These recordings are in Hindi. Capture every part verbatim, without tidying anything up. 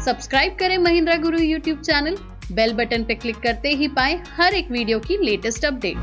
सब्सक्राइब करें Mahindra Guru YouTube channel, bell button पर क्लिक करते ही पाएं हर एक वीडियो की latest update.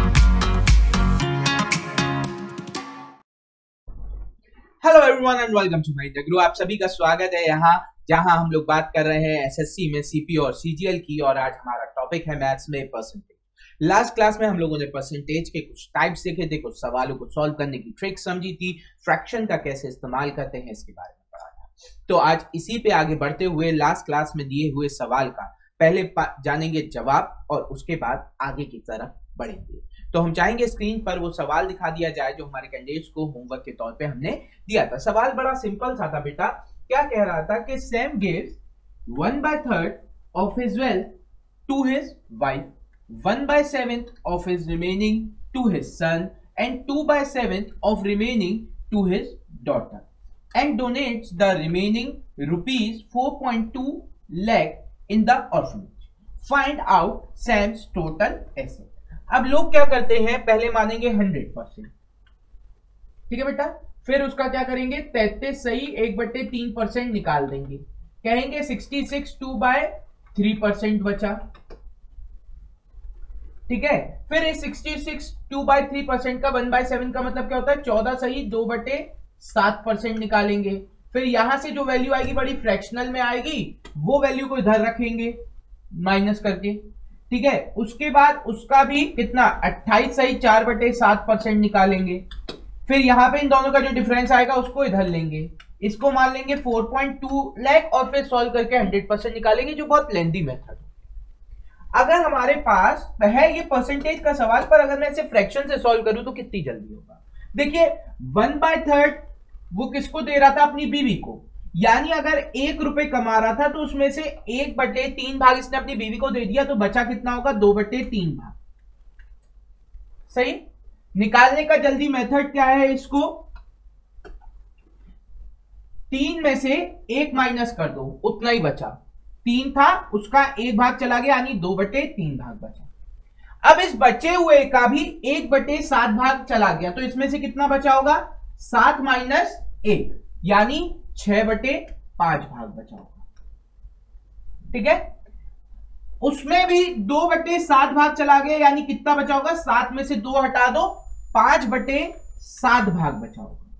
Hello everyone and welcome to Mahindra Guru. आप सभी का स्वागत है यहाँ, जहां हम लोग बात कर रहे हैं एसएससी में सीपी और सीजीएल की। और आज हमारा टॉपिक है मैथ्स में परसेंटेज। लास्ट क्लास में हम लोगों ने परसेंटेज के कुछ टाइप्स देखे थे, कुछ सवालों को सॉल्व करने की ट्रिक समझी थी, फ्रैक्शन का कैसे इस्तेमाल करते हैं इसके बारे में पढ़ा था। तो आज इसी पे आगे बढ़ते हुए लास्ट क्लास में दिए हुए सवाल का पहले जानेंगे जवाब और उसके बाद आगे की तरफ बढ़ेंगे। तो हम चाहेंगे स्क्रीन पर वो सवाल दिखा दिया जाए जो हमारे कैंडिडेट्स को होमवर्क के तौर पे हमने दिया था। सवाल बड़ा सिंपल सा था बेटा। क्या कह रहा था कि Sam gives one by third of his wealth to his wife, one by seventh of his remaining to his son and two by seventh of remaining to his daughter and donates the remaining rupees four point two lakh in the orphanage. Find out Sam's total asset. अब लोग क्या करते हैं, पहले मानेंगे हंड्रेड परसेंट, ठीक है बेटा, फिर उसका क्या करेंगे, तैतीस सही एक बट्टे तीन परसेंट निकाल देंगे, कहेंगे sixty six two by three percent बचा, ठीक है। फिर इस sixty six two by three percent का वन बाय सेवन का मतलब क्या होता है, चौदह सही दो बटे सात परसेंट निकालेंगे। फिर यहां से जो वैल्यू आएगी बड़ी फ्रैक्शनल में आएगी, वो वैल्यू को इधर रखेंगे माइनस करके, ठीक है। उसके बाद उसका भी कितना अट्ठाईस सही चार बटे सात परसेंट निकालेंगे। फिर यहां पे इन दोनों का जो डिफरेंस आएगा उसको इधर लेंगे, इसको मान लेंगे फोर पॉइंट टू लाख और फिर सॉल्व करके हंड्रेड परसेंट निकालेंगे, जो बहुत लेंथी मेथड है। अगर हमारे पास है ये परसेंटेज का सवाल, पर अगर मैं इसे फ्रैक्शन से सॉल्व करूं तो कितनी जल्दी होगा। देखिए वन बाय थर्ड वो किसको दे रहा था, अपनी बीवी को, यानी अगर एक रुपए कमा रहा था तो उसमें से एक बटे तीन भाग इसने अपनी बीवी को दे दिया, तो बचा कितना होगा, दो बटे तीन भाग। सही। निकालने का जल्दी मेथड क्या है, इसको तीन में से एक माइनस कर दो, उतना ही बचा, तीन था उसका एक भाग चला गया, यानी दो बटे तीन भाग बचा। अब इस बचे हुए का भी एक बटे सात भाग चला गया, तो इसमें से कितना बचा होगा, सात माइनस एक, यानी छह बटे पांच भाग बचा होगा, ठीक है। उसमें भी दो बटे सात भाग चला गया, यानी कितना बचा होगा, सात में से दो हटा दो, पांच बटे सात भाग बचा होगा,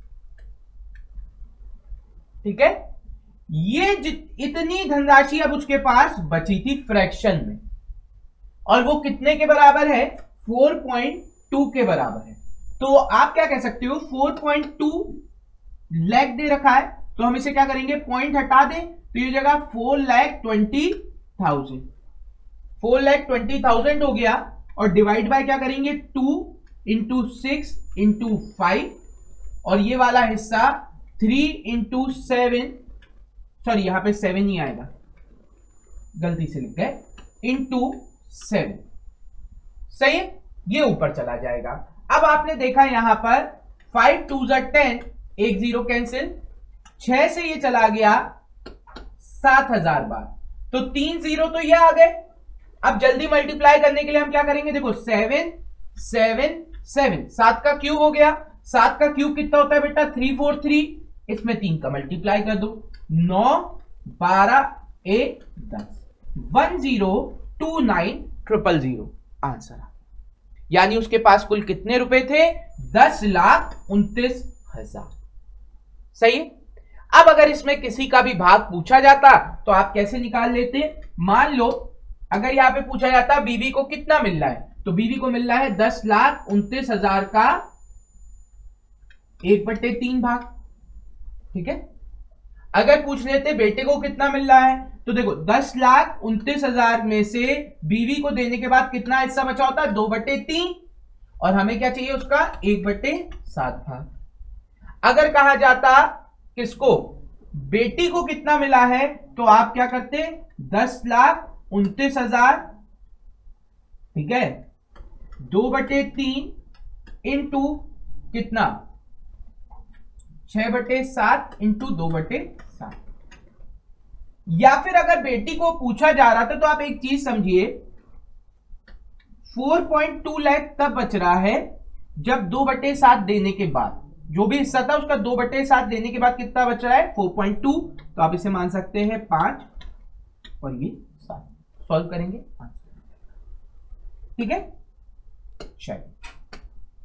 ठीक है। ये इतनी धनराशि अब उसके पास बची थी फ्रैक्शन में, और वो कितने के बराबर है, फोर पॉइंट टू के बराबर है। तो आप क्या कह सकते हो, फोर पॉइंट टू लाख दे रखा है, तो हम इसे क्या करेंगे, पॉइंट हटा दें, तो ये जगह four lakh twenty thousand four lakh twenty thousand हो गया। और डिवाइड बाय क्या करेंगे, two into six into five, और ये वाला हिस्सा थ्री इंटू सेवन, सॉरी यहां पे सेवन ही आएगा, गलती से लिख गए, इंटू सेवन। सही है, ये ऊपर चला जाएगा। अब आपने देखा यहां पर फाइव टू जा टेन, एक जीरो कैंसिल, छह से ये चला गया सात हजार बार, तो तीन जीरो तो ये आ गए। अब जल्दी मल्टीप्लाई करने के लिए हम क्या करेंगे, देखो सेवन सेवन सेवन, सात का क्यूब हो गया, सात का क्यूब कितना होता है बेटा, थ्री फोर थ्री, इसमें तीन का मल्टीप्लाई कर दो, नौ बारह एक दस, one zero two nine triple zero answer. यानी उसके पास कुल कितने रुपए थे, दस लाख उनतीस हजार। सही। अब अगर इसमें किसी का भी भाग पूछा जाता तो आप कैसे निकाल लेते, मान लो अगर यहां पे पूछा जाता बीवी को कितना मिल रहा है, तो बीवी को मिल रहा है दस लाख उनतीस हजार का एक बट्टे तीन भाग, ठीक है। अगर पूछ लेते बेटे को कितना मिल रहा है, तो देखो दस लाख उनतीस हजार में से बीवी को देने के बाद कितना हिस्सा बचा होता है, दो बटे तीन, और हमें क्या चाहिए उसका एक बटे सात भाग। अगर कहा जाता किसको, बेटी को कितना मिला है, तो आप क्या करते, दस लाख उनतीस हजार, ठीक है, दो बटे तीन इंटू कितना, छह बटे सात इंटू दो बटे सात। या फिर अगर बेटी को पूछा जा रहा था तो आप एक चीज समझिए, फोर पॉइंट टू लाख तब बच रहा है जब दो बटे सात देने के बाद, जो भी हिस्सा था उसका दो बटे सात देने के बाद कितना बच रहा है फोर पॉइंट टू, तो आप इसे मान सकते हैं पांच और ये सात। सॉल्व करेंगे ठीक है। चलिए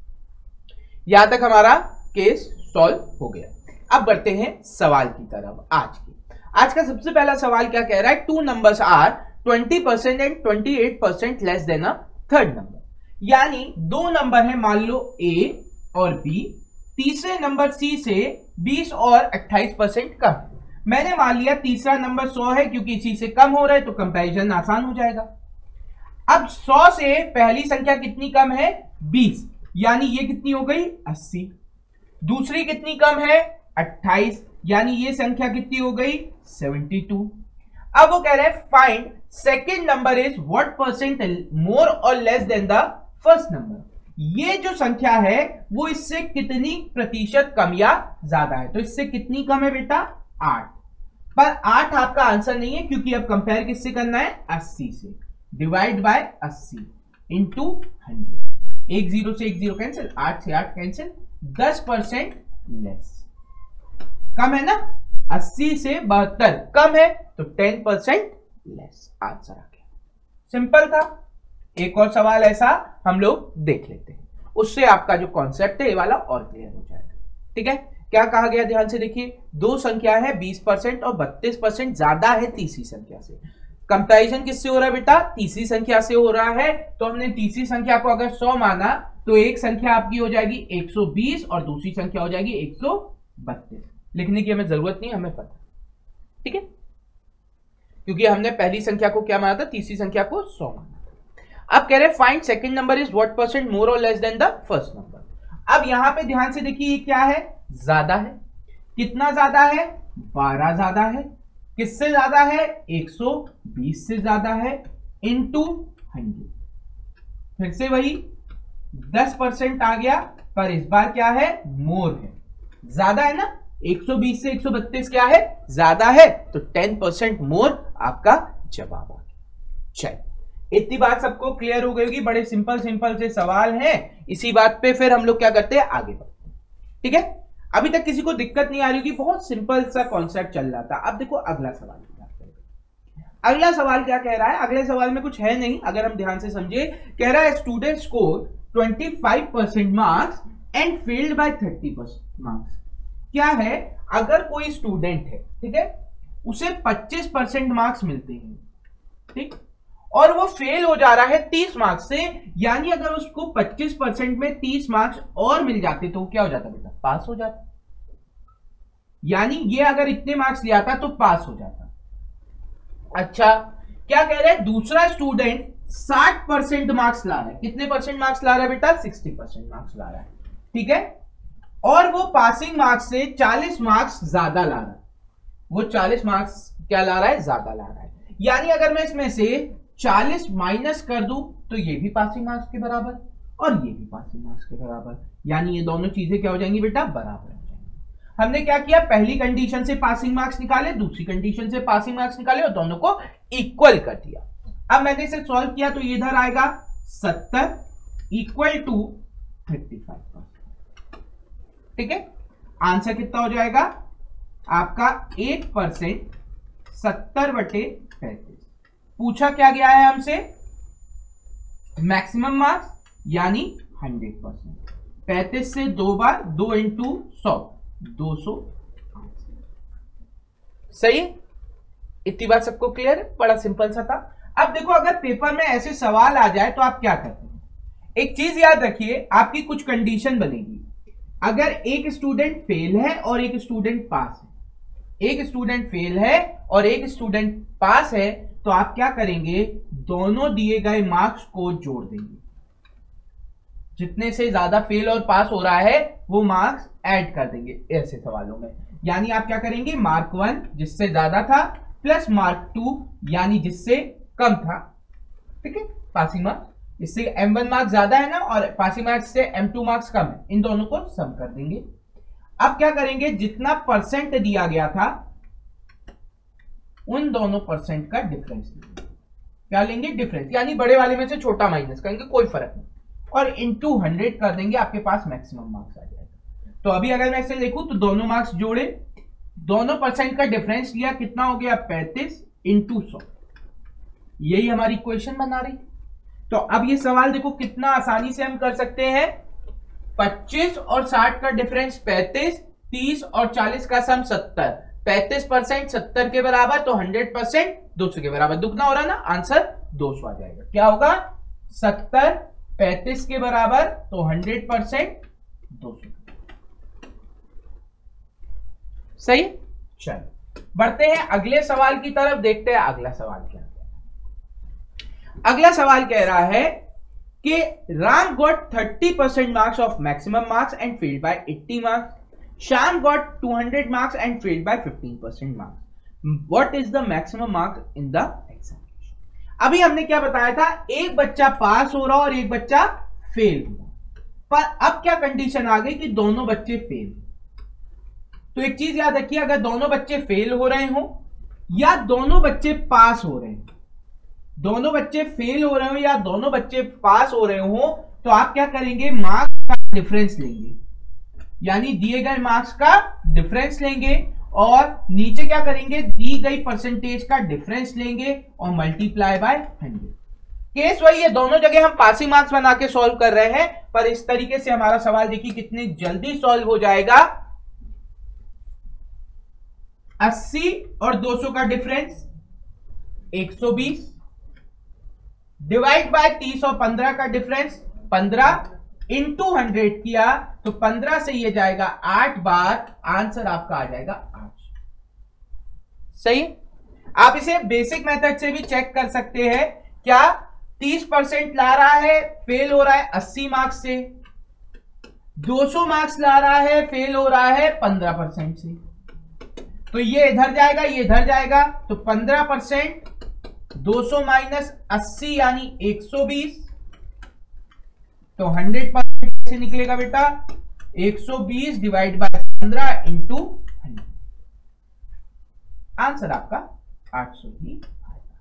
यहां तक हमारा केस सॉल्व हो गया। अब बढ़ते हैं सवाल की तरफ। आज की आज का सबसे पहला सवाल क्या कह रहा है, two numbers are twenty percent and twenty eight percent less than a third number. यानी दो नंबर है मान लो ए और बी, तीसरे नंबर सी से बीस और अट्ठाईस परसेंट कम। मैंने मान लिया तीसरा नंबर सौ है क्योंकि इसी से कम हो रहा है तो कंपैरिजन आसान हो जाएगा। अब सौ से पहली संख्या कितनी कम है बीस, यानी ये कितनी हो गई अस्सी। दूसरी कितनी कम है अट्ठाईस, यानी ये संख्या कितनी हो गई बहत्तर। अब वो कह रहे हैं find second number is what percent more और less than the first number. ये जो संख्या है वो इससे कितनी प्रतिशत कम या ज्यादा है। तो इससे कितनी कम है बेटा आठ, पर आठ आपका आंसर नहीं है क्योंकि अब कंपेयर किससे करना है अस्सी से। डिवाइड बाय अस्सी इंटू हंड्रेड, एक जीरो से एक जीरो कैंसिल, आठ से आठ कैंसिल, दस परसेंट लेस। कम है ना, अस्सी से बहत्तर कम है तो टेन परसेंट लेस आंसर आ गया। सिंपल था। एक और सवाल ऐसा हम लोग देख लेते हैं, उससे आपका जो कॉन्सेप्ट है ये वाला और क्लियर हो जाएगा। ठीक है, क्या कहा गया ध्यान से देखिए, दो संख्या है बीस परसेंट और बत्तीस परसेंट ज्यादा है तीसरी संख्या से। कंपैरिजन किससे हो रहा है बेटा, तीसरी संख्या से हो रहा है। तो हमने तीसरी संख्या को अगर सौ माना तो एक संख्या आपकी हो जाएगी एक सौ बीस और दूसरी संख्या हो जाएगी एक सौ बत्तीस। लिखने की हमें जरूरत नहीं, हमें पता। ठीक है, क्योंकि हमने पहली संख्या को क्या माना था, तीसरी संख्या को सौ माना। अब कह रहे find second number is what percent more और less than the first number. अब यहां पे ध्यान से देखिए ये क्या है, ज्यादा है। कितना ज्यादा है, बारह ज्यादा है। किससे ज्यादा है, एक सौ बीस से ज्यादा है, इनटू हंड्रेड। फिर से वही दस परसेंट आ गया, पर इस बार क्या है मोर है, ज्यादा है ना। एक सौ बीस से एक सौ बत्तीस क्या है, ज्यादा है, तो टेन परसेंट मोर आपका जवाब आ गया। चलिए इतनी बात सबको क्लियर हो गई होगी। बड़े सिंपल सिंपल से सवाल हैं, इसी बात पे फिर हम लोग क्या करते हैं आगे बढ़ते हैं। ठीक है, अभी तक किसी को दिक्कत नहीं आ रही होगी, बहुत सिंपल सा कॉन्सेप्ट चल रहा था। अब देखो अगला सवाल क्या कह रहा है। अगला सवाल क्या कह रहा है, अगले सवाल में कुछ है नहीं, अगर हम ध्यान से समझे। कह रहा है स्टूडेंट स्कोर पच्चीस percent marks and failed by तीस परसेंट मार्क्स। क्या है, अगर कोई स्टूडेंट है, ठीक है, उसे पच्चीस परसेंट मार्क्स मिलते हैं, ठीक, और वो फेल हो जा रहा है तीस मार्क्स से, यानी अगर उसको पच्चीस परसेंट में तीस मार्क्स और मिल जाते तो क्या हो जाता बेटा, पास हो जाता। यानी ये अगर इतने मार्क्स लिया था तो पास हो जाता। अच्छा, क्या कह रहे हैं, दूसरा स्टूडेंट साठ परसेंट मार्क्स ला रहा है। कितने परसेंट मार्क्स ला रहा है बेटा, साठ परसेंट मार्क्स ला रहा है। ठीक है, और वो पासिंग मार्क्स से चालीस मार्क्स ज्यादा ला रहा है। वो चालीस मार्क्स क्या ला रहा है, ज्यादा ला रहा है। यानी अगर मैं इसमें से चालीस माइनस कर दूं तो ये भी पासिंग मार्क्स के बराबर और ये भी पासिंग मार्क्स के बराबर, यानी ये दोनों चीजें क्या हो जाएंगी बेटा, बराबर हो जाएंगी। हमने क्या किया, पहली कंडीशन से पासिंग मार्क्स निकाले, दूसरी कंडीशन से पासिंग मार्क्स निकाले और दोनों को इक्वल कर दिया। अब मैंने इसे सॉल्व किया तो ये इधर आएगा सत्तर equal to thirty five percent. ठीक है, आंसर कितना हो जाएगा आपका एट परसेंट, सत्तर बटे पैंतीस। पूछा क्या गया है हमसे, मैक्सिमम मार्क्स यानी हंड्रेड परसेंट। पैंतीस से दो बार, दो इंटू सौ, दो सौ। सही है, इतनी बात सबको क्लियर है, बड़ा सिंपल सा था। अब देखो अगर पेपर में ऐसे सवाल आ जाए तो आप क्या करते हैं। एक चीज याद रखिए, आपकी कुछ कंडीशन बनेगी। अगर एक स्टूडेंट फेल है और एक स्टूडेंट पास है, एक स्टूडेंट फेल है और एक स्टूडेंट पास है, तो आप क्या करेंगे, दोनों दिए गए मार्क्स को जोड़ देंगे। जितने से ज्यादा फेल और पास हो रहा है वो मार्क्स ऐड कर देंगे ऐसे सवालों में। यानी आप क्या करेंगे, मार्क वन जिससे ज्यादा था प्लस मार्क टू यानी जिससे कम था। ठीक है, पासिंग मार्क्स, इससे एम वन मार्क्स ज्यादा है ना और पासिंग मार्क्स से एम टू मार्क्स कम है, इन दोनों को सम कर देंगे। अब क्या करेंगे, जितना परसेंट दिया गया था उन दोनों परसेंट का डिफरेंस लेंगे। क्या लेंगे, डिफरेंस, यानी बड़े वाले में से छोटा माइनस करेंगे, कोई फर्क नहीं, और इंटू हंड्रेड कर देंगे, आपके पास मैक्सिमम मार्क्स आ जाएगा। तो अभी अगर मैं इसे देखूं तो दोनों मार्क्स जोड़े, दोनों परसेंट का डिफरेंस लिया, कितना हो गया पैंतीस इंटू सौ, यही हमारी इक्वेशन बना रही। तो अब ये सवाल देखो कितना आसानी से हम कर सकते हैं, पच्चीस और साठ का डिफरेंस पैंतीस, तीस और चालीस का सम सत्तर, पैंतीस परसेंट सत्तर के बराबर, तो हंड्रेड परसेंट दो सौ के बराबर, दुगना हो रहा ना, आंसर दो सौ आ जाएगा। क्या होगा, सत्तर पैंतीस के बराबर, तो हंड्रेड परसेंट दो सौ। सही। चलो बढ़ते हैं अगले सवाल की तरफ, देखते हैं अगला सवाल क्या है। अगला सवाल कह रहा है कि राम got thirty percent marks of maximum marks and failed by eighty marks, Shyam got two hundred marks and failed by fifteen percent marks. What is the maximum mark in the examination? अभी हमने क्या बताया था, एक बच्चा पास हो रहा और एक बच्चा फेल हो रहा, पर अब क्या कंडीशन आ गई कि दोनों बच्चे फेल। तो एक चीज याद रखिए, अगर दोनों बच्चे फेल हो रहे हो या दोनों बच्चे पास हो रहे हैं, दोनों बच्चे फेल हो रहे हो या दोनों बच्चे पास हो रहे हो, तो आप क्या करेंगे, मार्क्स का डिफरेंस लेंगे, यानी दिए गए मार्क्स का डिफरेंस लेंगे और नीचे क्या करेंगे, दी गई परसेंटेज का डिफरेंस लेंगे और मल्टीप्लाई बाय हंड्रेड। केस वही है, दोनों जगह हम पासिंग मार्क्स बना के सॉल्व कर रहे हैं, पर इस तरीके से हमारा सवाल देखिए कितनी जल्दी सॉल्व हो जाएगा। अस्सी और दो सौ का डिफरेंस एक सौ बीस, डिवाइड बाय तीस और पंद्रह का डिफरेंस पंद्रह, इंटू हंड्रेड किया तो पंद्रह से ये जाएगा आठ बार, आंसर आपका आ जाएगा आठ। सही। आप इसे बेसिक मेथड से भी चेक कर सकते हैं, क्या तीस परसेंट ला रहा है, फेल हो रहा है अस्सी मार्क्स से, दो सौ मार्क्स ला रहा है, फेल हो रहा है पंद्रह परसेंट से, तो ये इधर जाएगा ये इधर जाएगा, तो पंद्रह परसेंट दो सौ माइनस अस्सी यानी एक सौ बीस, तो हंड्रेड परसेंट कैसे निकलेगा बेटा, एक सौ बीस डिवाइड बाय पंद्रह इंटू हंड्रेड, आंसर आपका आठ सौ ही आएगा।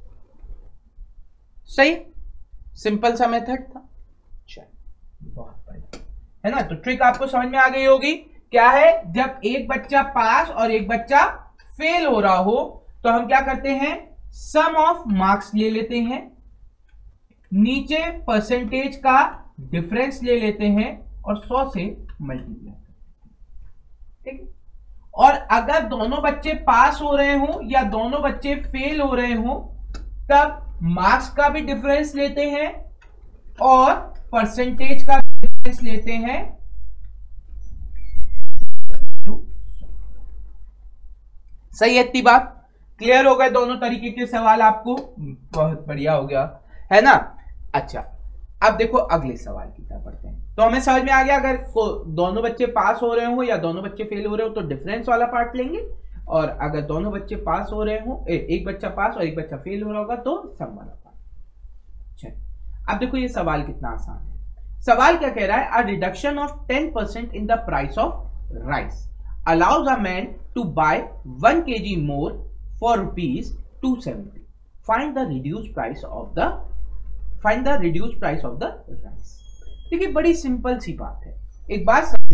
सही, सिंपल सा मेथड था। चलो बहुत बढ़िया है ना। तो ट्रिक आपको समझ में आ गई होगी, क्या है, जब एक बच्चा पास और एक बच्चा फेल हो रहा हो तो हम क्या करते हैं, सम ऑफ मार्क्स ले लेते हैं, नीचे परसेंटेज का डिफरेंस ले लेते हैं और सौ से मल्टीप्लाई, ठीक है। और अगर दोनों बच्चे पास हो रहे हो या दोनों बच्चे फेल हो रहे हो, तब मार्क्स का भी डिफरेंस लेते हैं और परसेंटेज का डिफरेंस लेते हैं। सही है, इतनी बात क्लियर हो गए, दोनों तरीके के सवाल आपको, बहुत बढ़िया हो गया है ना। अच्छा, अब देखो अगले सवाल की तरफ बढ़ते हैं। तो हमें समझ में आ गया, अगर दोनों बच्चे पास हो रहे हो या दोनों बच्चे फेल हो रहे हो तो डिफरेंस वाला पार्ट लेंगे, और अगर दोनों बच्चे पास हो रहे हो, एक बच्चा पास और एक बच्चा फेल हो रहा होगा तो सम वाला पार्ट। चलो अब देखो ये सवाल कितना आसान है। सवाल क्या कह रहा है, a reduction of ten percent in the price of rice allows a man to buy one kilogram more for rupees two seventy. Find the reduced price of the find the reduced price of the rice. देखिए बड़ी सिंपल सी बात है, एक बात समझो,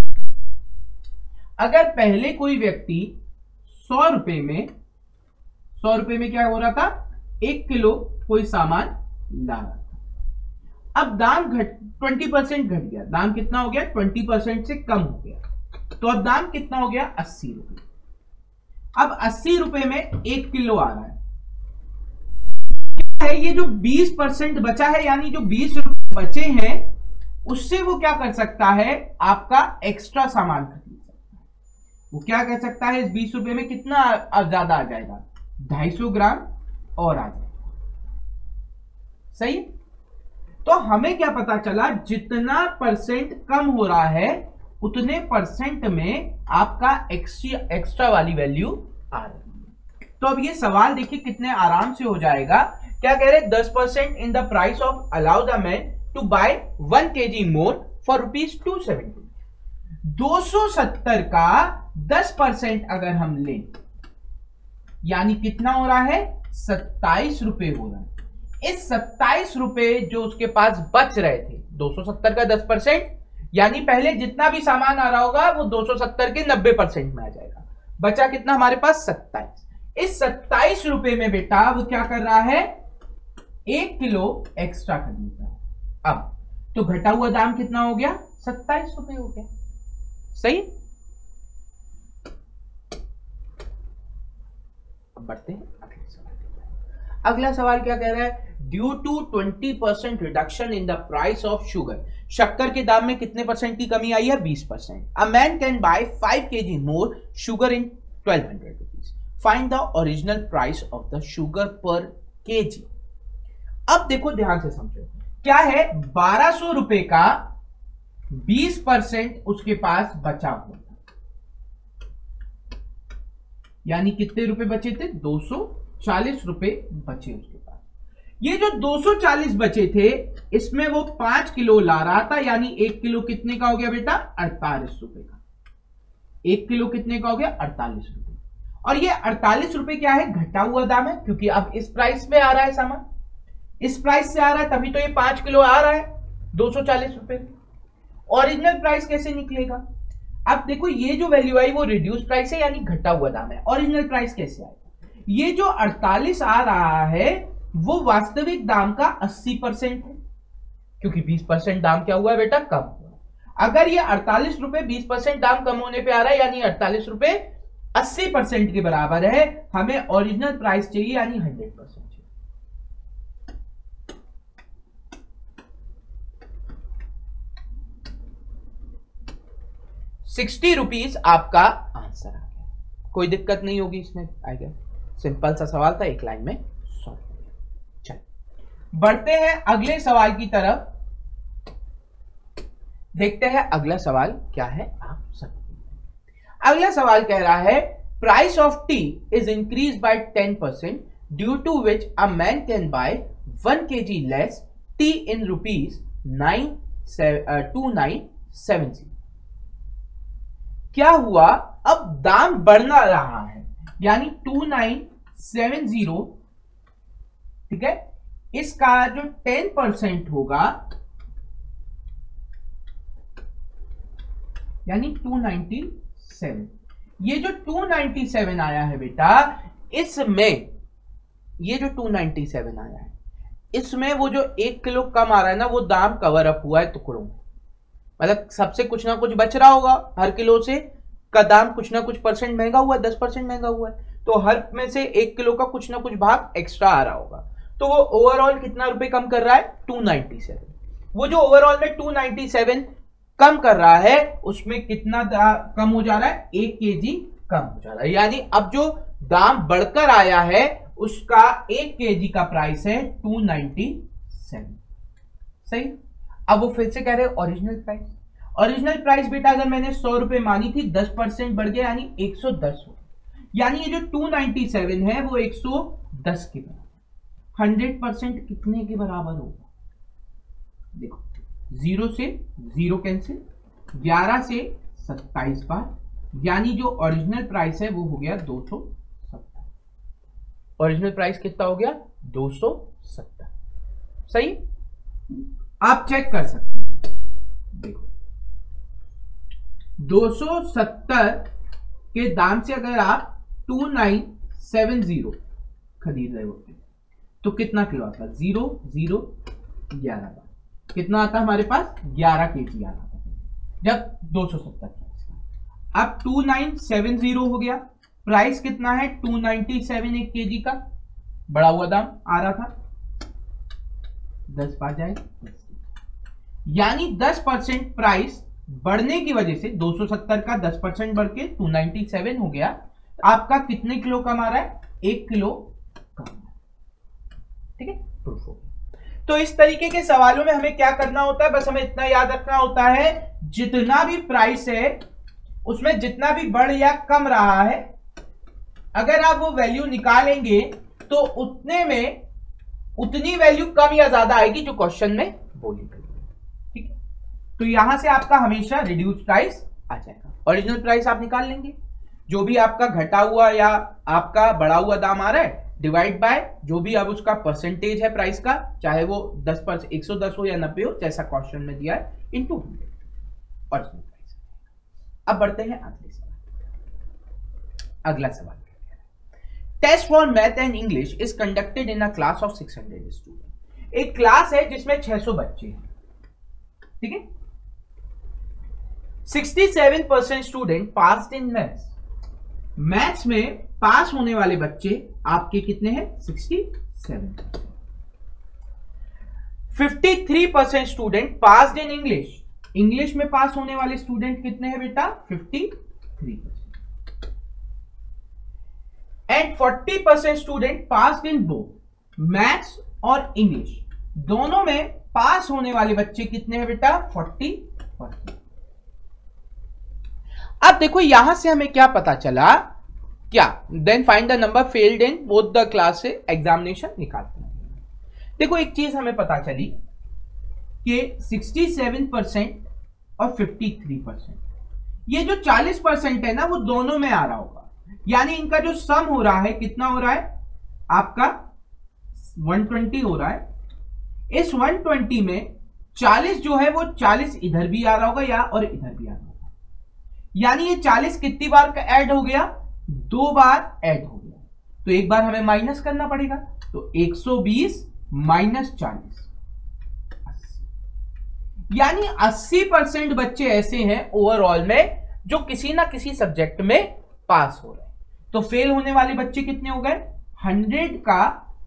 अगर पहले कोई व्यक्ति सौ रुपए में सौ रुपए में क्या हो रहा था, एक किलो कोई सामान ला रहा था, अब दाम घट ट्वेंटी परसेंट घट गया, दाम कितना हो गया, ट्वेंटी परसेंट से कम हो गया, तो अब दाम कितना हो गया, अस्सी रुपए। अब अस्सी रुपए में एक किलो आ रहा है, क्या है, ये जो बीस परसेंट बचा है, यानी जो बीस रुपए बचे हैं उससे वो क्या कर सकता है, आपका एक्स्ट्रा सामान खरीद सकता है। वो क्या कर सकता है, इस बीस रुपए में कितना ज्यादा आ जाएगा, ढाई सौ ग्राम और आ जाएगा। सही। तो हमें क्या पता चला, जितना परसेंट कम हो रहा है उतने परसेंट में आपका एक्स्ट्रा एक्स्ट्रा वाली वैल्यू आ रही है। तो अब ये सवाल देखिए कितने आराम से हो जाएगा। क्या कह रहे, दस percent in the price of allow the man to buy one KG more for rupees two seventy. दो सौ सत्तर का दस परसेंट अगर हम लें, यानी कितना हो रहा है, सत्ताईस रुपए हो रहा है। इस सत्ताईस रुपए जो उसके पास बच रहे थे, दो सौ सत्तर का दस परसेंट यानी पहले जितना भी सामान आ रहा होगा वो दो सौ सत्तर के नब्बे परसेंट में आ जाएगा। बचा कितना हमारे पास? सत्ताईस। इस सत्ताईस रुपए में बेटा वो क्या कर रहा है? एक किलो एक्स्ट्रा खरीद रहा है। अब तो घटा हुआ दाम कितना हो गया? सत्ताईस रुपए हो गया। सही। अब बढ़ते हैं अगले सवाल। अगला सवाल क्या कह रहा है? Due to twenty percent reduction in the price of sugar, शक्कर के दाम में कितने परसेंट की कमी आई है? बीस percent. A man can buy five KG more sugar in twelve hundred rupees. Find the original price of the sugar per KG. अब देखो ध्यान से समझो, क्या है? बारह सौ रुपए का बीस परसेंट उसके पास बचा हुआ, यानी कितने रुपए बचे थे? दो सौ चालीस रुपए बचे उसके पास। ये जो दो सौ चालीस बचे थे, इसमें वो पांच किलो ला रहा था, यानी एक किलो कितने का हो गया बेटा? अड़तालीस रुपए का। एक किलो कितने का हो गया? अड़तालीस रुपए। और ये अड़तालीस रुपए क्या है? घटा हुआ दाम है, क्योंकि अब इस प्राइस में आ रहा है सामान, इस प्राइस से आ रहा है, तभी तो ये पांच किलो आ रहा है दो सौ चालीस रुपए। ओरिजिनल प्राइस कैसे निकलेगा? अब देखो ये जो वैल्यू आई वो रिड्यूस प्राइस है, यानी घटा हुआ दाम है। ओरिजिनल प्राइस कैसे आएगा? ये जो अड़तालीस आ रहा है वो वास्तविक दाम का अस्सी परसेंट है, क्योंकि बीस परसेंट दाम क्या हुआ है बेटा? कम हुआ। अगर ये अड़तालीस रुपए बीस परसेंट दाम कम होने पे आ रहा है, यानी अड़तालीस रुपए अस्सी परसेंट के बराबर है, हमें ओरिजिनल प्राइस चाहिए, यानी हंड्रेड परसेंट चाहिए। सिक्सटी रुपीज आपका आंसर आ गया। कोई दिक्कत नहीं होगी इसमें, आ गया। सिंपल सा सवाल था, एक लाइन में सॉल्व। चल बढ़ते हैं अगले सवाल की तरफ। देखते हैं अगला सवाल क्या है आप सब। अगला सवाल कह रहा है price of tea is increase by ten percent due to which a man can buy one KG less tea in rupees nine two nine seven zero. क्या हुआ? अब दाम बढ़ना रहा है, यानी टू नाइन सेवन जीरो, ठीक है। इसका जो टेन परसेंट होगा, यानी टू नाइन्टी सेवन। ये जो टू नाइन्टी सेवन आया है बेटा, इसमें ये जो टू नाइन्टी सेवन आया है, इसमें वो जो एक किलो कम आ रहा है ना, वो दाम कवर अप हुआ है टुकड़ों में। मतलब सबसे कुछ ना कुछ बच रहा होगा, हर किलो से का दाम कुछ ना कुछ परसेंट महंगा हुआ है, दस परसेंट महंगा हुआ है, तो हर में से एक किलो का कुछ ना कुछ भाग एक्स्ट्रा आ रहा होगा। तो वो ओवरऑल कितना रुपए कम कर रहा है? Two ninety seven. वो जो ओवरऑल में टू नाइन्टी सेवन कम कर रहा है, उसमें कितना कम हो जा रहा है? एक केजी कम हो जा रहा है। यानी अब जो दाम बढ़कर आया है उसका एक केजी का प्राइस है टू नाइन्टी सेवन। सही। अब वो फिर से कह रहे हैं ओरिजिनल प्राइस। ओरिजिनल प्राइस बेटा अगर मैंने सौ रुपए मानी थी, दस परसेंट बढ़ गया, यानी एक सौ दस हो गया। यानी ये जो टू नाइन्टी सेवन है वो एक सौ दस के बराबर। हंड्रेड परसेंट कितने के बराबर होगा? देखो, जीरो से जीरो कैंसिल, ग्यारह से सत्ताईस बार, यानी जो ओरिजिनल प्राइस है वो हो गया दो सौ सत्तर। ओरिजिनल प्राइस कितना हो गया? दो सौ सत्तर। सही। आप चेक कर सकते हो, देखो दो सौ सत्तर के दाम से अगर आप टू नाइन सेवन जीरो खरीद रहे होते तो कितना किलो आता? जीरो जीरो ग्यारह बार, कितना आता हमारे पास? ग्यारह केजी आ रहा था जब दो सौ सत्तर का। अब टू नाइन सेवन जीरो हो गया, प्राइस कितना है? टू नाइन्टी सेवन एक केजी का, बढ़ा हुआ दाम आ रहा था, दस बार जाएगा, यानी दस परसेंट प्राइस बढ़ने की वजह से दो सौ सत्तर का दस परसेंट बढ़ के टू नाइन्टी सेवन हो गया। आपका कितने किलो कम आ रहा है? एक किलो कम। ठीक है, प्रूफ हो गया। तो इस तरीके के सवालों में हमें क्या करना होता है? बस हमें इतना याद रखना होता है, जितना भी प्राइस है उसमें जितना भी बढ़ या कम रहा है, अगर आप वो वैल्यू निकालेंगे तो उतने में उतनी वैल्यू कम या ज्यादा आएगी जो क्वेश्चन में बोली गई। ठीक है, तो यहां से आपका हमेशा रिड्यूस प्राइस आ जाएगा। ओरिजिनल प्राइस आप निकाल लेंगे, जो भी आपका घटा हुआ या आपका बढ़ा हुआ दाम आ रहा है डिवाइड बाय जो भी अब उसका परसेंटेज है प्राइस का, चाहे वो दस परसेंट एक सौ दस हो या नब्बे हो, जैसा क्वेश्चन में दिया है, इनटू हंड्रेड। Original price. अब बढ़ते हैं अगले सवाल। अगला सवाल क्या कह रहा है? Test for math and English is conducted in a class of six hundred student. एक क्लास है जिसमें छह सौ बच्चे हैं, ठीक है। सड़सठ percent student passed in maths. Maths में पास होने वाले बच्चे आपके कितने हैं? सड़सठ। तिरेपन percent student passed in English. English में पास होने वाले स्टूडेंट कितने हैं बेटा? तिरेपन परसेंट। एंड चालीस percent student passed in both maths और इंग्लिश। दोनों में पास होने वाले बच्चे कितने हैं बेटा? चालीस परसेंट। अब देखो यहां से हमें क्या पता चला, क्या then find the number failed in both the class से एग्जामिनेशन निकालते हैं। देखो एक चीज हमें पता चली कि सड़सठ परसेंट और तिरेपन परसेंट, ये जो चालीस परसेंट है ना वो दोनों में आ रहा होगा, यानी इनका जो सम हो रहा है कितना हो रहा है आपका? एक सौ बीस हो रहा है। इस एक सौ बीस में चालीस जो है वो चालीस इधर भी आ रहा होगा या और इधर भी आ रहा होगा, यानी ये चालीस कितनी बार का ऐड हो गया? दो बार ऐड हो गया। तो एक बार हमें माइनस करना पड़ेगा, तो एक सौ बीस माइनस चालीस, अस्सी। यानी अस्सी परसेंट बच्चे ऐसे हैं ओवरऑल में जो किसी ना किसी सब्जेक्ट में पास हो रहे हैं। तो फेल होने वाले बच्चे कितने हो गए? हंड्रेड का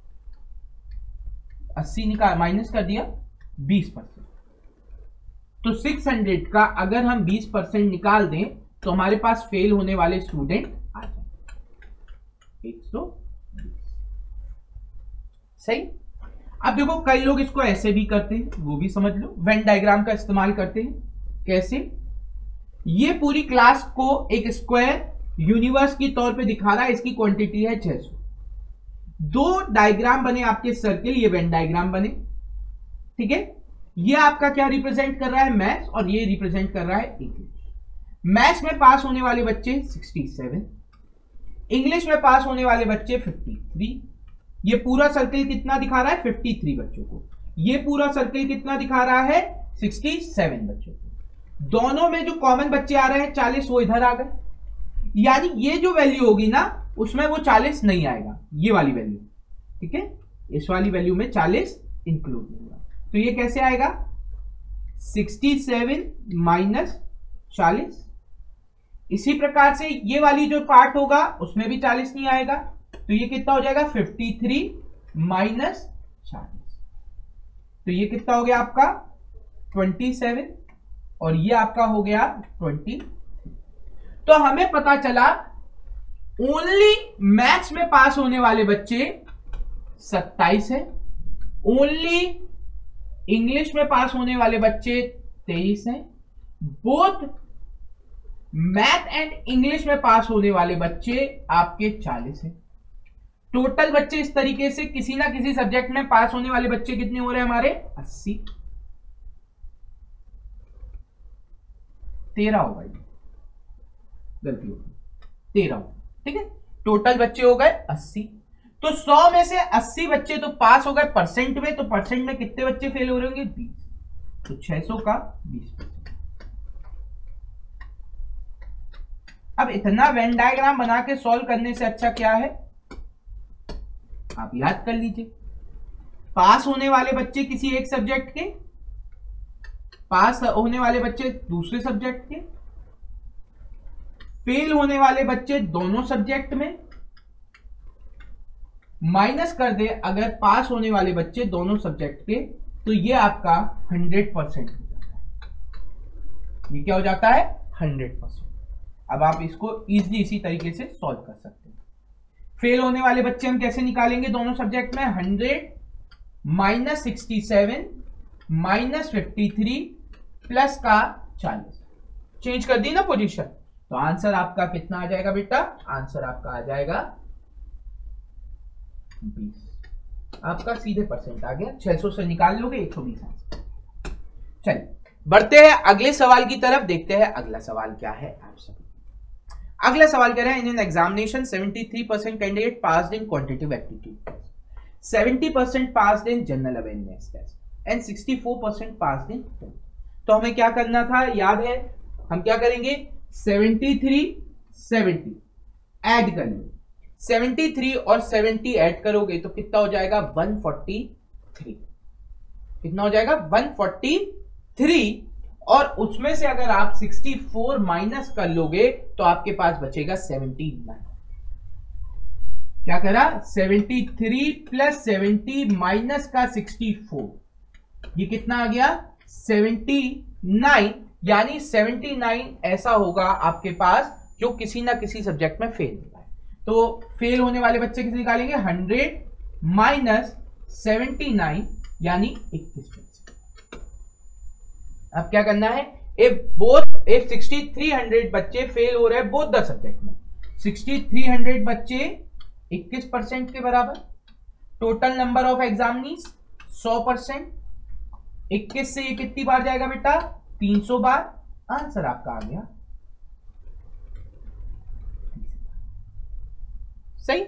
अस्सी निकाल माइनस कर दिया, बीस परसेंट। तो छह सौ का अगर हम बीस परसेंट निकाल दें तो हमारे पास फेल होने वाले स्टूडेंट आ जाए एक सौ बीस। सही। अब देखो कई लोग इसको ऐसे भी करते हैं, वो भी समझ लो। वेन डायग्राम का इस्तेमाल करते हैं। कैसे? ये पूरी क्लास को एक स्क्वायर यूनिवर्स की तौर पे दिखा रहा है, इसकी क्वांटिटी है छह सौ। दो डायग्राम बने आपके सर्किल, ये वेन डायग्राम बने, ठीक है। ये आपका क्या रिप्रेजेंट कर रहा है? मैथ्स, और ये रिप्रेजेंट कर रहा है इंग्लिश। मैथ्स में पास होने वाले बच्चे सड़सठ, इंग्लिश में पास होने वाले बच्चे तिरेपन। ये पूरा सर्किल कितना दिखा रहा है? तिरेपन बच्चों को। ये पूरा सर्किल कितना दिखा रहा है? सड़सठ बच्चों को। दोनों में जो कॉमन बच्चे आ रहे हैं चालीस, वो इधर आ गए, यानी ये जो वैल्यू होगी ना उसमें वो चालीस नहीं आएगा, ये वाली वैल्यू, ठीक है। इस वाली वैल्यू में चालीस इंक्लूड नहीं होगा। तो ये कैसे आएगा? सड़सठ माइनस चालीस। इसी प्रकार से ये वाली जो पार्ट होगा उसमें भी चालीस नहीं आएगा, तो ये कितना हो जाएगा? तिरेपन माइनस चालीस। तो ये कितना हो गया आपका? सत्ताईस, और ये आपका हो गया बीस। तो हमें पता चला ओनली मैथ्स में पास होने वाले बच्चे सत्ताईस है, ओनली इंग्लिश में पास होने वाले बच्चे तेईस हैं, बोथ मैथ एंड इंग्लिश में पास होने वाले बच्चे आपके चालीस हैं। टोटल बच्चे इस तरीके से किसी ना किसी सब्जेक्ट में पास होने वाले बच्चे कितने हो रहे हैं हमारे? अस्सी। तेरह होगा, ये गलती होगी, तेरह होगा, ठीक है। टोटल बच्चे हो गए अस्सी। तो सौ में से अस्सी बच्चे तो पास हो गए परसेंट में, तो परसेंट में कितने बच्चे फेल हो रहे होंगे? बीस। तो छह सौ का बीस परसेंट। अब इतना वेन डायग्राम बना के सॉल्व करने से अच्छा क्या है, आप याद कर लीजिए। पास होने वाले बच्चे किसी एक सब्जेक्ट के, पास होने वाले बच्चे दूसरे सब्जेक्ट के, फेल होने वाले बच्चे दोनों सब्जेक्ट में, माइनस कर दे अगर पास होने वाले बच्चे दोनों सब्जेक्ट के, तो ये आपका हंड्रेड परसेंट हो जाता है। ये क्या हो जाता है? Hundred percent. अब आप इसको इजीली इसी तरीके से सॉल्व कर सकते हैं। फेल होने वाले बच्चे हम कैसे निकालेंगे दोनों सब्जेक्ट में? Hundred minus sixty seven minus fifty three plus का चालीस। चेंज कर दी ना पोजीशन, तो आंसर आपका कितना आ जाएगा बेटा? आंसर आपका आ जाएगा बीस। आपका सीधे परसेंट आ गया, छह सौ से निकाल लोगे एक सौ बीस आंसर। चलिए बढ़ते हैं अगले सवाल की तरफ, देखते हैं अगला सवाल क्या है आप सभी। अगला सवाल कह रहे हैं, in an examination seventy three percent candidate passed in quantitative aptitude test, seventy percent passed in general awareness test and sixty four percent passed in. तो हमें क्या करना था, याद है? हम क्या करेंगे, सेवेंटी थ्री सेवेंटी ऐड कर लो, सेवेंटी थ्री और सेवेंटी ऐड करोगे तो कितना हो जाएगा, वन फोर्टी थ्री। कितना हो जाएगा, वन फोर्टी थ्री। और उसमें से अगर आप सिक्सटी फोर माइनस कर लोगे तो आपके पास बचेगा सेवेंटी नाइन। क्या करा, seventy three plus seventy minus का सिक्सटी फोर, ये कितना आ गया, सेवेंटी नाइन। यानी सेवेंटी नाइन ऐसा होगा आपके पास जो किसी ना किसी सब्जेक्ट में फेल हुआ है। तो फेल होने वाले बच्चे किसे निकालेंगे, हंड्रेड माइनस सेवेंटी नाइन यानी इक्कीस परसेंट। अब क्या करना है, if both if sixty three hundred बच्चे फेल हो रहे हैं बोथ द सब्जेक्ट में, सिक्सटी थ्री हंड्रेड बच्चे इक्कीस परसेंट के बराबर, टोटल नंबर ऑफ एग्जामिनीज सौ परसेंट, इक्कीस से ये कितनी बार जाएगा बेटा, तीन सौ बार। आंसर आपका आ गया सही।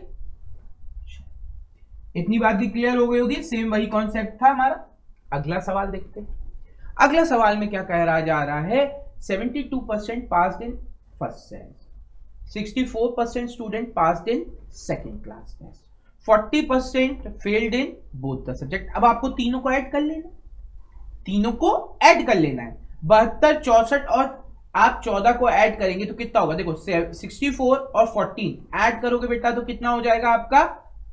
इतनी बात भी क्लियर हो गई होगी, सेम वही कॉन्सेप्ट था हमारा। अगला सवाल देखते हैं। अगला सवाल में क्या कह रहा जा रहा है, seventy two percent passed in first semester, sixty four percent student passed in second class test, forty percent failed in both the subject. अब आपको तीनों को ऐड कर लेना, तीनों को ऐड कर लेना है। बहत्तर, चौसठ और आप चौदह को ऐड करेंगे तो कितना होगा, देखो सिक्सटी फोर और फोर्टीन ऐड करोगे बेटा तो कितना हो जाएगा आपका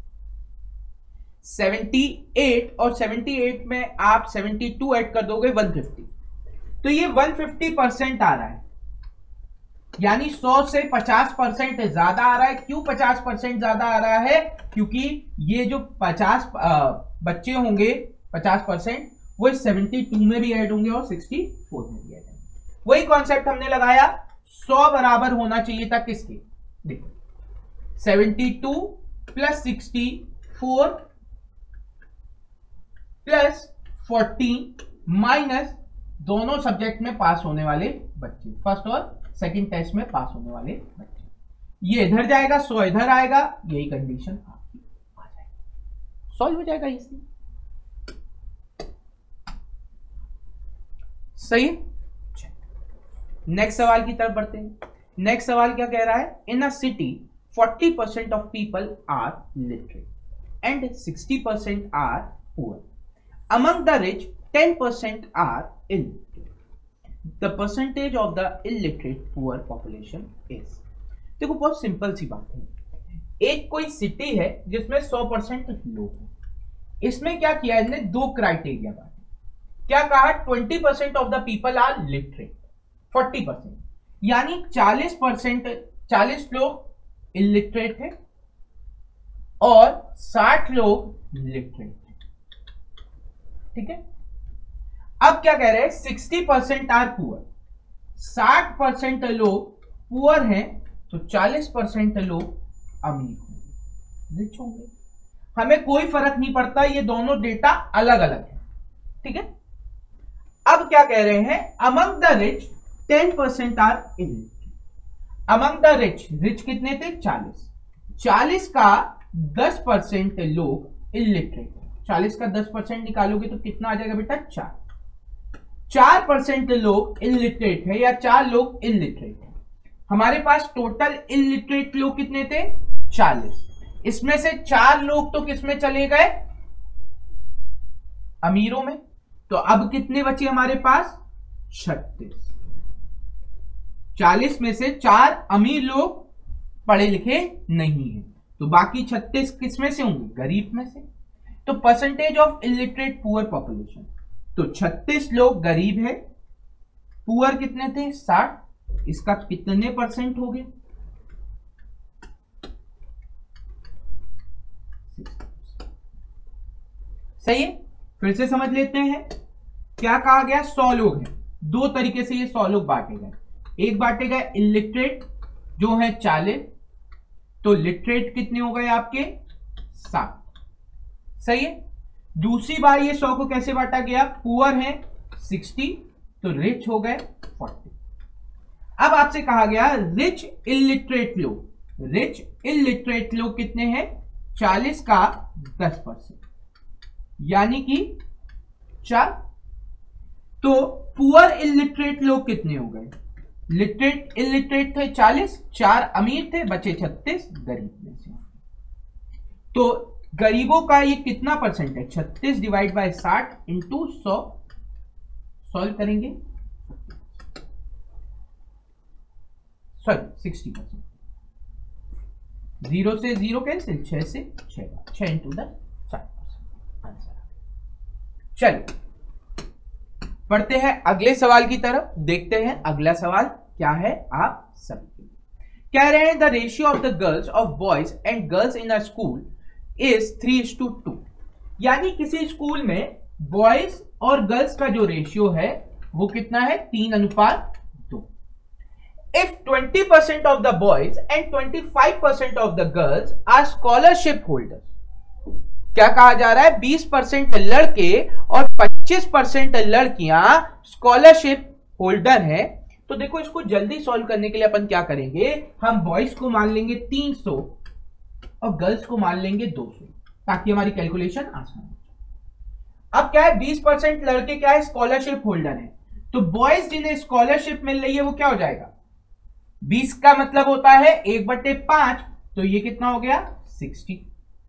सेवेंटी एट, और सेवेंटी एट में आप सेवेंटी टू ऐड कर दोगे वन फिफ्टी। तो ये वन फिफ्टी परसेंट आ रहा है, यानी सौ से पचास परसेंट ज्यादा आ रहा है। क्यों पचास परसेंट ज्यादा आ रहा है, क्योंकि ये जो पचास बच्चे होंगे पचास परसेंट वो सेवेंटी टू में भी ऐड होंगे और सिक्सटी फोर में भी ऐड होंगे। वही कॉन्सेप्ट हमने लगाया, सौ बराबर होना चाहिए था किसके, देखो seventy two plus sixty four plus fourteen minus दोनों सब्जेक्ट में पास होने वाले बच्चे, फर्स्ट और सेकंड टेस्ट में पास होने वाले बच्चे। ये इधर जाएगा, सौ इधर आएगा, यही कंडीशन आपकी आ जाएगी, सॉल्व हो जाएगा इसलिए। सही। नेक्स्ट सवाल की तरफ बढ़ते हैं। नेक्स्ट सवाल क्या कह रहा है, in a city forty percent of people are literate and sixty percent are poor, among the rich ten percent are illiterate, the percentage of the illiterate poor population is। देखो बहुत सिंपल सी बात है, एक कोई सिटी है जिसमें सौ परसेंट लोग हैं, इसमें क्या किया इसने, दो क्राइटेरिया बांटे। क्या कहा, twenty percent of the people are literate, forty percent यानी चालीस परसेंट चालीस लोग इलिटरेट है और साठ लोग लिटरेट है, ठीक है। अब क्या कह रहे हैं, सिक्सटी परसेंट आर पुअर, साठ परसेंट लोग पुअर हैं तो चालीस परसेंट लोग अमीर होंगे, रिच होंगे। हमें कोई फर्क नहीं पड़ता, ये दोनों डेटा अलग अलग है, ठीक है। अब क्या कह रहे हैं, among the rich ten percent are illiterate, among the rich, rich कितने थे, चालीस, चालीस का दस परसेंट लोग इलिटरेट, चालीस का दस परसेंट निकालोगे तो कितना आ जाएगा बेटा, चार, चार परसेंट लोग इलिटरेट है या चार लोग इलिटरेट है। हमारे पास टोटल इलिटरेट लोग कितने थे, चालीस, इसमें से चार लोग तो किसमें चले गए, अमीरों में। तो अब कितने बचे हमारे पास, छत्तीस, चालीस में से चार अमीर लोग पढ़े लिखे नहीं है, तो बाकी छत्तीस किसमें से होंगे, गरीब में से। तो percentage of illiterate poor population, तो छत्तीस लोग गरीब है, पुअर कितने थे, साठ, इसका कितने परसेंट हो गए, सही है। फिर से समझ लेते हैं, क्या कहा गया, सौ लोग हैं, दो तरीके से ये सौ लोग बांटे गए। एक बांटे गए इलिटरेट जो है चालीस, तो लिटरेट कितने हो गए आपके, सात, सही है। दूसरी बार ये सौ को कैसे बांटा गया, पुअर है सिक्सटी तो रिच हो गए फोर्टी। अब आपसे कहा गया रिच इलिटरेट लोग, रिच इलिटरेट लोग कितने हैं, चालीस का दस परसेंट यानी कि चार। तो पुअर इलिटरेट लोग कितने हो गए? लिटरेट इलिटरेट थे चालीस, चार अमीर थे, बचे छत्तीस गरीब में से। तो गरीबों का ये कितना परसेंट है? छत्तीस डिवाइड बाय साठ इंटू सौ। सॉल्व करेंगे, सॉरी सिक्सटी परसेंट। जीरो से जीरो कैंसिल, छह से छह, छह इंटू दस साठ परसेंट आंसर। चलिए पढ़ते हैं अगले सवाल की तरफ, देखते हैं अगला सवाल क्या है आप सभी। कह रहे हैं the ratio of the girls of boys and girls in a school is three is to two. यानी किसी स्कूल में बॉयज और गर्ल्स का जो रेशियो है वो कितना है? तीन अनुपात दो। If twenty percent of the boys and twenty five percent of the girls are scholarship holder, क्या कहा जा रहा है? बीस परसेंट लड़के और पच्चीस परसेंट लड़कियां स्कॉलरशिप होल्डर है। तो देखो इसको जल्दी सॉल्व करने के लिए अपन क्या करेंगे, हम बॉयज को मान लेंगे तीन सौ और गर्ल्स को मान लेंगे दो सौ, ताकि हमारी कैलकुलेशन आसान हो जाए। अब क्या है, बीस परसेंट लड़के क्या है? स्कॉलरशिप होल्डर है। तो बॉयज जिन्हें स्कॉलरशिप मिल रही है वो क्या हो जाएगा? बीस का मतलब होता है एक बटे पांच, तो ये कितना हो गया? सिक्सटी।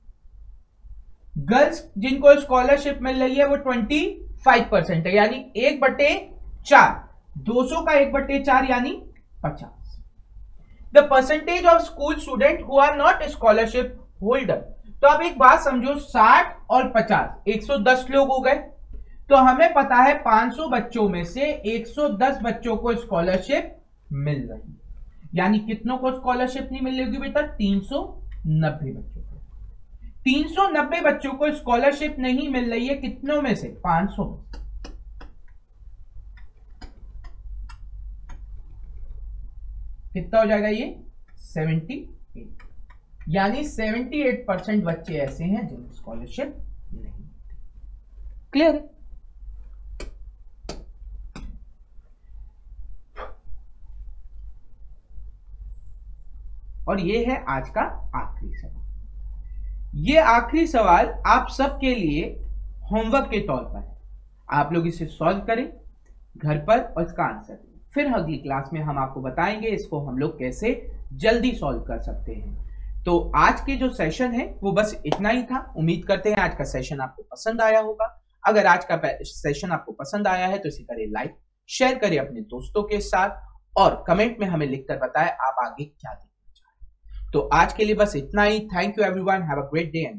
गर्ल्स जिनको स्कॉलरशिप मिल रही है वो पच्चीस परसेंट है, यानी एक बटे चार, दो सौ का एक बटे चार यानी पचास। The percentage of school student who are not scholarship holder. तो अब एक बात समझो, साठ और पचास, एक सौ दस लोग हो गए। तो हमें पता है पांच सौ बच्चों में से एक सौ दस बच्चों को स्कॉलरशिप मिल रही है, यानी कितनों को स्कॉलरशिप नहीं मिल रही बेटा? तीन सौ नब्बे बच्चों को। तीन सौ नब्बे बच्चों को स्कॉलरशिप नहीं मिल रही है, कितनों में से? पांच सौ में। कितना हो जाएगा ये? अठहत्तर। यानी अठहत्तर परसेंट बच्चे ऐसे हैं जिन्हें स्कॉलरशिप नहीं मिलती। क्लियर है? और ये है आज का आखिरी सवाल। ये आखिरी सवाल आप सबके लिए होमवर्क के तौर पर है। आप लोग इसे सॉल्व करें घर पर और इसका आंसर दें। फिर अगली क्लास में हम आपको बताएंगे इसको हम लोग कैसे जल्दी सॉल्व कर सकते हैं। तो आज के जो सेशन है वो बस इतना ही था। उम्मीद करते हैं आज का सेशन आपको पसंद आया होगा। अगर आज का सेशन आपको पसंद आया है तो इसे करें लाइक, शेयर करें अपने दोस्तों के साथ और कमेंट में हमें लिखकर बताएं आप आगे क्या देखना चाहते हैं। तो आज के लिए बस इतना ही। Thank you everyone, have a great day.